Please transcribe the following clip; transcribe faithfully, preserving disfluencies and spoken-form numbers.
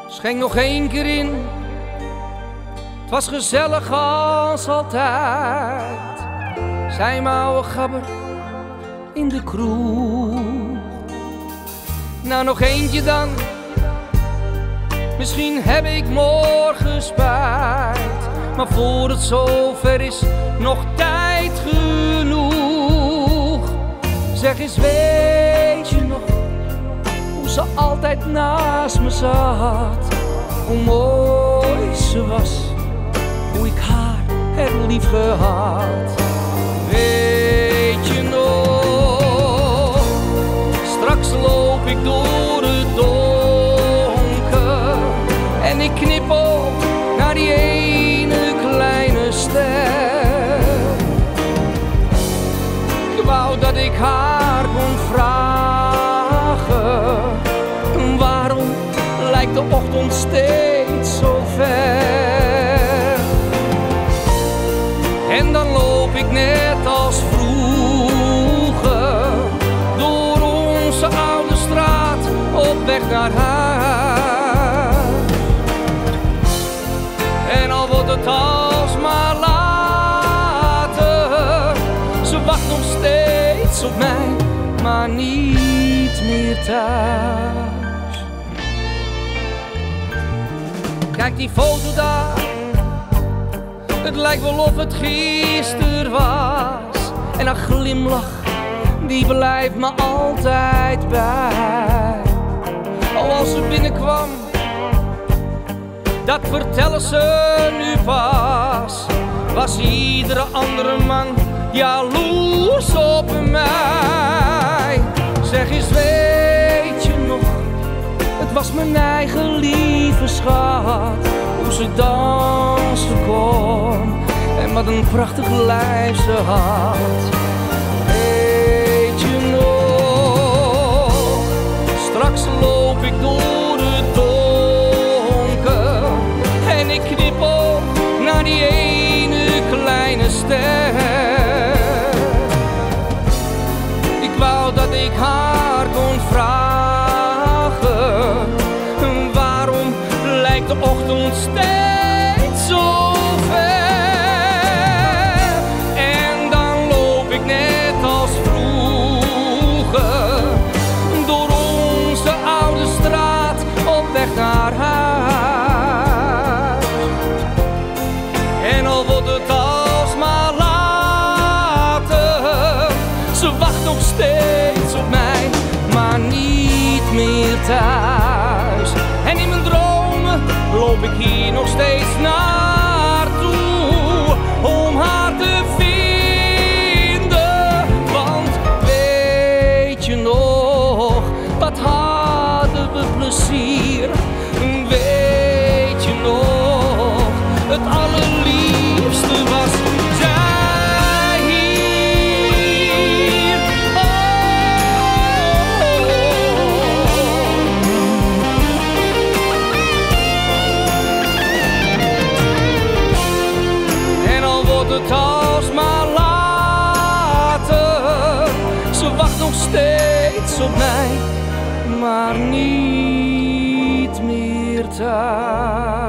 Schenk nog één keer in, het was gezellig als altijd, zei mijn oude gabber in de kroeg. Nou nog eentje dan, misschien heb ik morgen spijt, maar voor het zover is nog tijd genoeg. Zeg eens, weet je nog hoe ze altijd naast me zat, hoe mooi ze was, hoe ik haar heb lief gehad. Weet je nog, straks loop ik door het donker en ik knippel naar die ene kleine ster. Ik wou dat ik haar kon vragen, waarom lijkt de ochtend steeds zo ver? En dan loop ik net als vroeger door onze oude straat op weg naar huis. En al wordt het alsmaar later, ze wacht nog steeds op mij, maar niet meer thuis. Kijk die foto daar, het lijkt wel of het gisteren was. En haar glimlach, die blijft me altijd bij. Al als ze binnenkwam, dat vertellen ze nu pas, was iedere andere man jaloers op mij. Zeg eens, weet je nog, het was mijn eigen lieve schat, hoe ze dansen kon en wat een prachtig lijf ze had. Weet je nog, straks loop ik door het donker en ik knippel naar die ene kleine ster. Ik wou dat ik haar kon vragen, waarom lijkt de ochtend steeds zo ver? En dan loop ik net als vroeger door onze oude straat op weg naar huis. En al wordt het alsmaar later, ze wacht nog steeds op mij, maar niet meer thuis. En in mijn dromen loop ik hier nog steeds naartoe om haar te vinden. Want weet je nog, wat hadden we plezier. Weet je nog, het allerliefste was zij hier. Oh, oh, oh. En al wordt het alsmaar later, ze wacht nog steeds op mij, maar niet meer thuis.